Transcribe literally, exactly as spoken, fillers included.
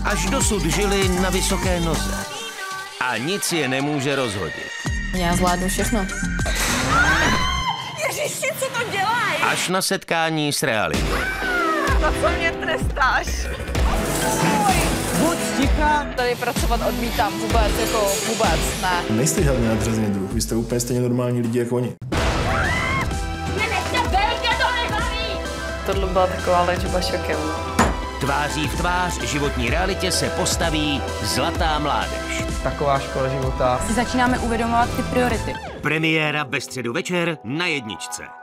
Až dosud žili na vysoké noze. A nic je nemůže rozhodit. Já zvládnu všechno. Ježiši, co to dělají? Až na setkání s realitou. Za co mě trestáš? Buď ticha! Tady pracovat odmítám vůbec, jako vůbec, ne. Nejste žádný nadřazený druh, vy jste úplně stejně normální lidi jako oni. Tohle byla taková léčba šokem. Tváří v tvář životní realitě se postaví Zlatá mládež. Taková škola života. Si začínáme uvědomovat ty priority. Premiéra ve středu večer na jedničce.